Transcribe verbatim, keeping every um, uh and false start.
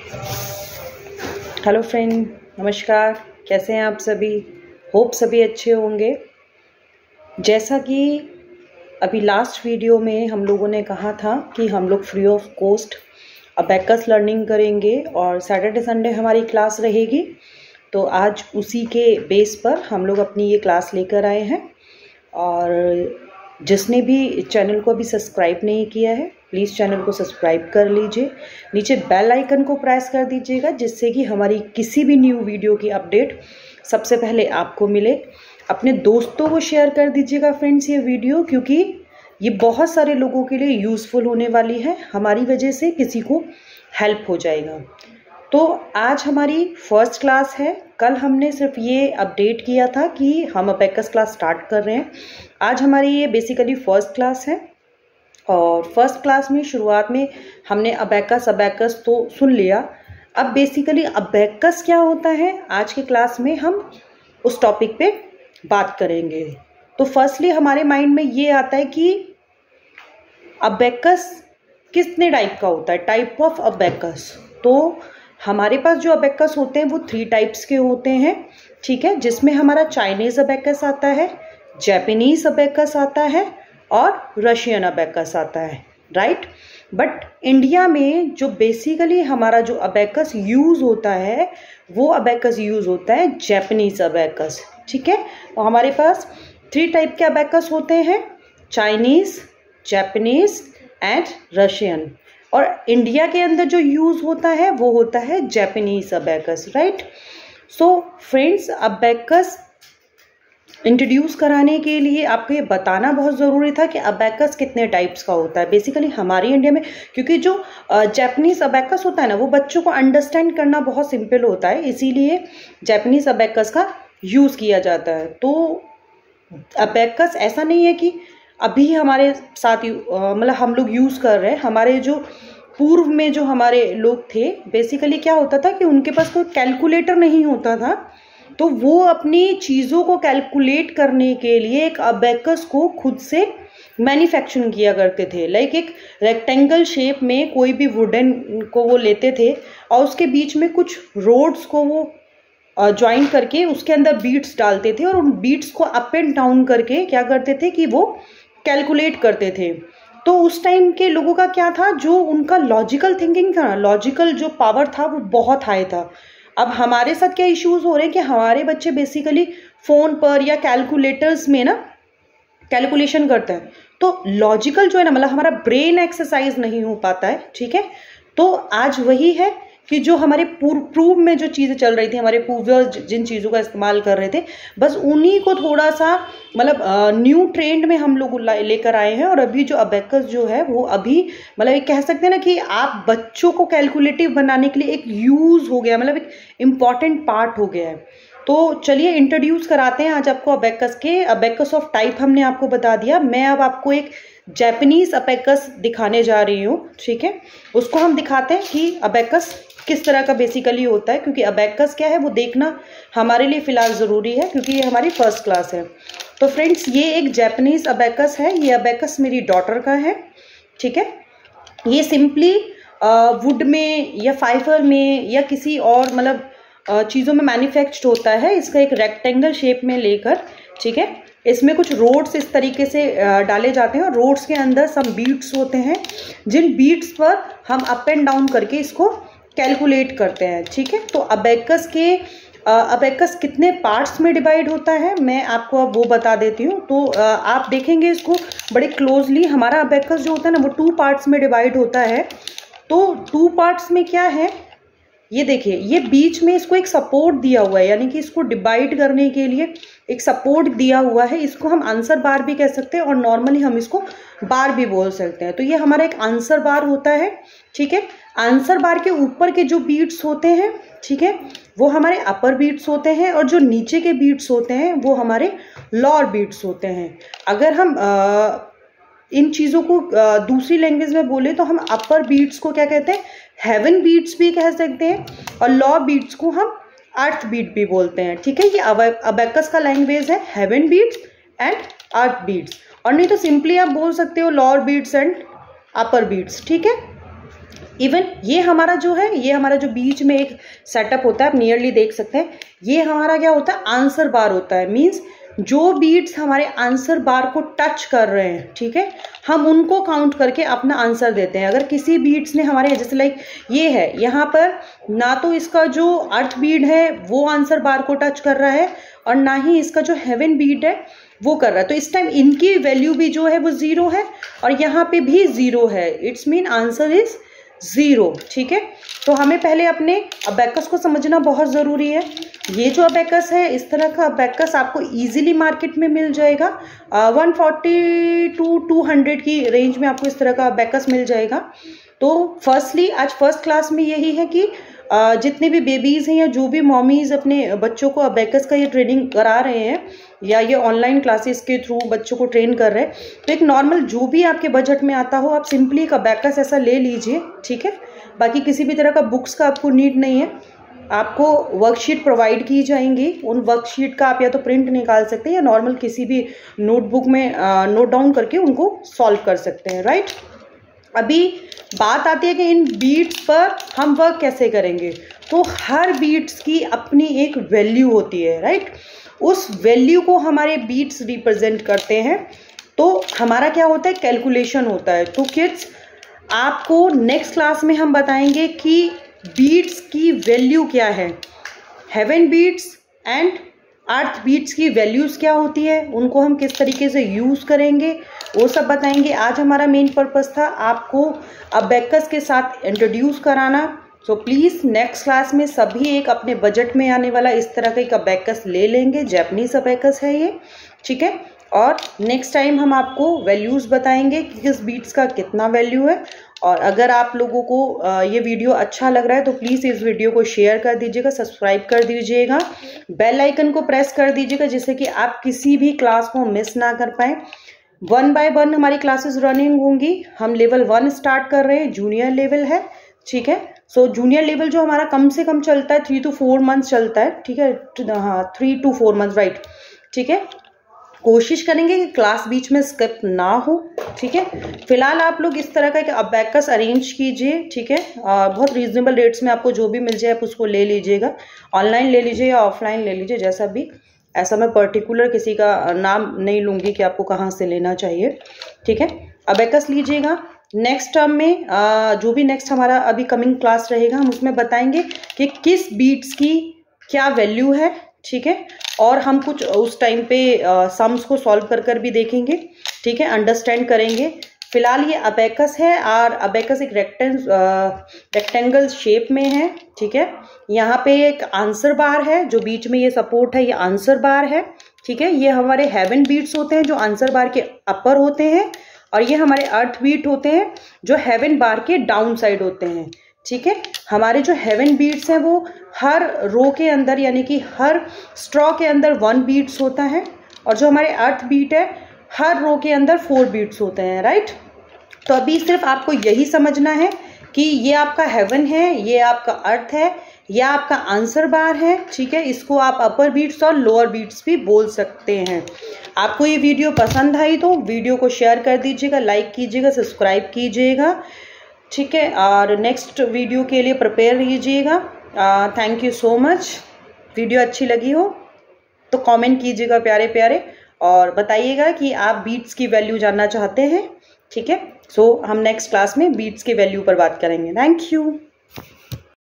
Hello friend, नमस्कार। कैसे हैं आप सभी? होप सभी अच्छे होंगे। जैसा कि अभी लास्ट वीडियो में हम लोगों ने कहा था कि हम लोग free of cost abacus learning करेंगे और सैटरडे संडे हमारी क्लास रहेगी। तो आज उसी के बेस पर हम लोग अपनी ये क्लास लेकर आए हैं। और जिसने भी चैनल को अभी सब्सक्राइब नहीं किया है, प्लीज़ चैनल को सब्सक्राइब कर लीजिए। नीचे बेल आइकन को प्रेस कर दीजिएगा, जिससे कि हमारी किसी भी न्यू वीडियो की अपडेट सबसे पहले आपको मिले। अपने दोस्तों को शेयर कर दीजिएगा फ्रेंड्स ये वीडियो, क्योंकि ये बहुत सारे लोगों के लिए यूज़फुल होने वाली है। हमारी वजह से किसी को हेल्प हो जाएगा। तो आज हमारी फर्स्ट क्लास है। कल हमने सिर्फ ये अपडेट किया था कि हम अबैकस क्लास स्टार्ट कर रहे हैं। आज हमारी ये बेसिकली फर्स्ट क्लास है। और फर्स्ट क्लास में शुरुआत में हमने अबैकस अबैकस तो सुन लिया। अब बेसिकली अबैकस क्या होता है, आज की क्लास में हम उस टॉपिक पे बात करेंगे। तो फर्स्टली हमारे माइंड में ये आता है कि अबैकस कितने टाइप का होता है, टाइप ऑफ अबैकस। तो हमारे पास जो अबैकस होते हैं वो थ्री टाइप्स के होते हैं, ठीक है। जिसमें हमारा चाइनीज़ अबैकस आता है, जापानीज़ अबैकस आता है और रशियन अबैकस आता है, राइट। बट इंडिया में जो बेसिकली हमारा जो अबैकस यूज़ होता है वो अबैकस यूज़ होता है जापानीज़ अबैकस, ठीक है। तो हमारे पास थ्री टाइप के अबैकस होते हैं, चाइनीज़, जापानीज़ एंड रशियन। और इंडिया के अंदर जो यूज़ होता है वो होता है Japanese abacus, right. So friends, abacus introduce कराने के लिए आपको ये बताना बहुत ज़रूरी था कि अबैकस कितने टाइप्स का होता है। बेसिकली हमारी इंडिया में, क्योंकि जो जापानीज़ अबैकस होता है ना, वो बच्चों को अंडरस्टैंड करना बहुत सिंपल होता है, इसीलिए जापानीज़ अबैकस का यूज़ किया जाता है। तो अबैकस ऐसा नहीं है कि अभी हमारे साथ मतलब हम लोग यूज़ कर रहे हैं। हमारे जो पूर्व में जो हमारे लोग थे, बेसिकली क्या होता था कि उनके पास कोई कैलकुलेटर नहीं होता था, तो वो अपनी चीज़ों को कैलकुलेट करने के लिए एक अबैकस को खुद से मैन्युफैक्चरिंग किया करते थे। लाइक एक रेक्टेंगल शेप में कोई भी वुडन को वो लेते थे और उसके बीच में कुछ रोड्स को वो ज्वाइन करके उसके अंदर बीट्स डालते थे और उन बीट्स को अप एंड डाउन करके क्या करते थे कि वो कैलकुलेट करते थे। तो उस टाइम के लोगों का क्या था, जो उनका लॉजिकल थिंकिंग था, लॉजिकल जो पावर था वो बहुत हाई था। अब हमारे साथ क्या इश्यूज हो रहे हैं कि हमारे बच्चे बेसिकली फ़ोन पर या कैलकुलेटर्स में ना कैलकुलेशन करते हैं, तो लॉजिकल जो है ना, मतलब हमारा ब्रेन एक्सरसाइज नहीं हो पाता है, ठीक है। तो आज वही है कि जो हमारे पूर्व पूर्व में जो चीज़ें चल रही थी, हमारे पूर्वज जिन चीज़ों का इस्तेमाल कर रहे थे, बस उन्हीं को थोड़ा सा मतलब न्यू ट्रेंड में हम लोग लेकर आए हैं। और अभी जो अबैकस जो है वो अभी मतलब एक कह सकते हैं ना कि आप बच्चों को कैलकुलेटिव बनाने के लिए एक यूज़ हो गया, मतलब एक इम्पॉर्टेंट पार्ट हो गया है। तो चलिए इंट्रोड्यूस कराते हैं आज आपको अबैकस के। अबैकस ऑफ टाइप हमने आपको बता दिया। मैं अब आपको एक जापानीज़ अबैकस दिखाने जा रही हूँ, ठीक है। उसको हम दिखाते हैं कि अबैकस किस तरह का बेसिकली होता है, क्योंकि अबैकस क्या है वो देखना हमारे लिए फ़िलहाल ज़रूरी है, क्योंकि ये हमारी फर्स्ट क्लास है। तो फ्रेंड्स, ये एक जापानीज़ अबैकस है। ये अबैकस मेरी डॉटर का है, ठीक है। ये सिंपली वुड में या फाइबर में या किसी और मतलब चीज़ों में मैन्युफैक्चर्ड होता है। इसका एक रेक्टेंगल शेप में लेकर, ठीक है, इसमें कुछ रोड्स इस तरीके से डाले जाते हैं और रोड्स के अंदर सम बीट्स होते हैं, जिन बीट्स पर हम अप एंड डाउन करके इसको कैलकुलेट करते हैं, ठीक है। तो अबैकस के अबैकस कितने पार्ट्स में डिवाइड होता है मैं आपको अब वो बता देती हूँ। तो आप देखेंगे इसको बड़े क्लोजली। हमारा अबैकस जो होता है ना वो टू पार्ट्स में डिवाइड होता है। तो टू पार्ट्स में क्या है, ये देखिए, ये बीच में इसको एक सपोर्ट दिया हुआ है, यानी कि इसको डिवाइड करने के लिए एक सपोर्ट दिया हुआ है। इसको हम आंसर बार भी कह सकते हैं और नॉर्मली हम इसको बार भी बोल सकते हैं। तो ये हमारा एक आंसर बार होता है, ठीक है। आंसर बार के ऊपर के जो बीट्स होते हैं, ठीक है, वो हमारे अपर बीट्स होते हैं और जो नीचे के बीट्स होते हैं वो हमारे लोअर बीट्स होते हैं। अगर हम आ, इन चीज़ों को दूसरी लैंग्वेज में बोले तो हम अपर बीट्स को क्या कहते हैं, हेवन बीट्स भी कह सकते हैं, और लोअर बीट्स को हम अर्थ बीट भी बोलते हैं, ठीक है। ये अबैकस का लैंग्वेज है, heaven beats and earth beats. और नहीं तो सिंपली आप बोल सकते हो lower beats and upper beats, ठीक है। इवन ये हमारा जो है, ये हमारा जो बीच में एक सेटअप होता है, आप नियरली देख सकते हैं, ये हमारा क्या होता है, आंसर बार होता है। मीन्स जो बीट्स हमारे आंसर बार को टच कर रहे हैं, ठीक है, हम उनको काउंट करके अपना आंसर देते हैं। अगर किसी बीट्स ने हमारे, जैसे लाइक ये है, यहाँ पर ना तो इसका जो अर्थ बीट है वो आंसर बार को टच कर रहा है और ना ही इसका जो हेवन बीट है वो कर रहा है, तो इस टाइम इनकी वैल्यू भी जो है वो ज़ीरो है और यहाँ पे भी ज़ीरो है। It's mean answer is zero, ठीक है। तो हमें पहले अपने अबैकस को समझना बहुत ज़रूरी है। ये जो अबैकस है, इस तरह का अबैकस आपको इजीली मार्केट में मिल जाएगा, one forty to two hundred की रेंज में आपको इस तरह का अबैकस मिल जाएगा। तो फर्स्टली आज फर्स्ट क्लास में यही है कि Uh, जितने भी बेबीज़ हैं या जो भी मॉमीज़ अपने बच्चों को अबैकस का ये ट्रेनिंग करा रहे हैं या ये ऑनलाइन क्लासेस के थ्रू बच्चों को ट्रेन कर रहे हैं, तो एक नॉर्मल जो भी आपके बजट में आता हो, आप सिंपली एक अबैकस ऐसा ले लीजिए, ठीक है। बाकी किसी भी तरह का बुक्स का आपको नीड नहीं है, आपको वर्कशीट प्रोवाइड की जाएंगी। उन वर्कशीट का आप या तो प्रिंट निकाल सकते हैं या नॉर्मल किसी भी नोटबुक में नोट डाउन करके उनको सॉल्व कर सकते हैं, राइट। अभी बात आती है कि इन बीट्स पर हम वर्क कैसे करेंगे। तो हर बीट्स की अपनी एक वैल्यू होती है, राइट। उस वैल्यू को हमारे बीट्स रिप्रेजेंट करते हैं। तो हमारा क्या होता है, कैलकुलेशन होता है। तो किड्स, आपको नेक्स्ट क्लास में हम बताएंगे कि बीट्स की वैल्यू क्या है, heaven beats and earth beats की वैल्यूज़ क्या होती है, उनको हम किस तरीके से यूज़ करेंगे, वो सब बताएंगे। आज हमारा मेन पर्पस था आपको अबैकस के साथ इंट्रोड्यूस कराना। सो प्लीज़ नेक्स्ट क्लास में सभी एक अपने बजट में आने वाला इस तरह का एक अबैकस ले लेंगे। जैपनीज़ अबैकस है ये, ठीक है। और नेक्स्ट टाइम हम आपको वैल्यूज़ बताएंगे कि किस बीट्स का कितना वैल्यू है। और अगर आप लोगों को ये वीडियो अच्छा लग रहा है तो प्लीज़ इस वीडियो को शेयर कर दीजिएगा, सब्सक्राइब कर दीजिएगा, बेल आइकन को प्रेस कर दीजिएगा, जिससे कि आप किसी भी क्लास को मिस ना कर पाएँ। वन बाय वन हमारी क्लासेस रनिंग होंगी। हम लेवल वन स्टार्ट कर रहे हैं, जूनियर लेवल है, ठीक है। सो जूनियर लेवल जो हमारा कम से कम चलता है थ्री टू फोर मंथ्स चलता है, ठीक है। हाँ, three to four months, right, ठीक है। कोशिश करेंगे कि क्लास बीच में स्किप ना हो, ठीक है। फिलहाल आप लोग इस तरह का एक अबैकस अरेंज कीजिए, ठीक है। बहुत रीजनेबल रेट्स में आपको जो भी मिल जाए आप उसको ले लीजिएगा, ऑनलाइन ले लीजिए या ऑफलाइन ले लीजिए, जैसा भी। ऐसा मैं पर्टिकुलर किसी का नाम नहीं लूँगी कि आपको कहाँ से लेना चाहिए, ठीक है। अबैकस लीजिएगा। नेक्स्ट टर्म में आ, जो भी नेक्स्ट हमारा अभी कमिंग क्लास रहेगा, हम उसमें बताएंगे कि किस बीट्स की क्या वैल्यू है, ठीक है। और हम कुछ उस टाइम पे सम्स को सॉल्व कर कर भी देखेंगे, ठीक है, अंडरस्टैंड करेंगे। फिलहाल ये अबैकस है और अबैकस एक रेक्टें रेक्टेंगल शेप में है, ठीक है। यहाँ पे एक आंसर बार है, जो बीच में ये सपोर्ट है, ये आंसर बार है, ठीक है। ये हमारे हेवन बीट्स होते हैं जो आंसर बार के अपर होते हैं, और ये हमारे अर्थ बीट होते हैं जो हेवन बार के डाउन साइड होते हैं, ठीक है। हमारे जो हेवन बीट्स हैं वो हर रो के अंदर, यानी कि हर स्ट्रॉ के अंदर वन बीट्स होता है, और जो हमारे अर्थ बीट है हर रो के अंदर फोर बीट्स होते हैं, राइट। तो अभी सिर्फ आपको यही समझना है कि ये आपका हेवन है, ये आपका अर्थ है, यह आपका आंसर बार है, ठीक है। इसको आप अपर बीट्स और लोअर बीट्स भी बोल सकते हैं। आपको ये वीडियो पसंद आई तो वीडियो को शेयर कर दीजिएगा, लाइक कीजिएगा, सब्सक्राइब कीजिएगा, ठीक है। और नेक्स्ट वीडियो के लिए प्रिपेयर रहिएगा। Thank you so much. Video अच्छी लगी हो तो कमेंट कीजिएगा प्यारे प्यारे, और बताइएगा कि आप बीट्स की वैल्यू जानना चाहते हैं, ठीक है। सो हम नेक्स्ट क्लास में बीट्स की वैल्यू पर बात करेंगे। Thank you.